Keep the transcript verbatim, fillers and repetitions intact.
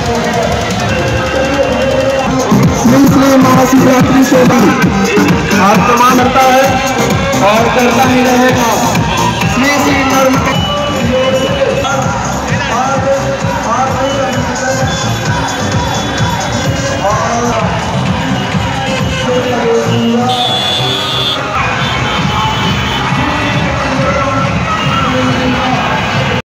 श्री श्री महाशिवरात्रि से भी आत्मान करता है और करता ही रहेगा। श्री श्री धर्म के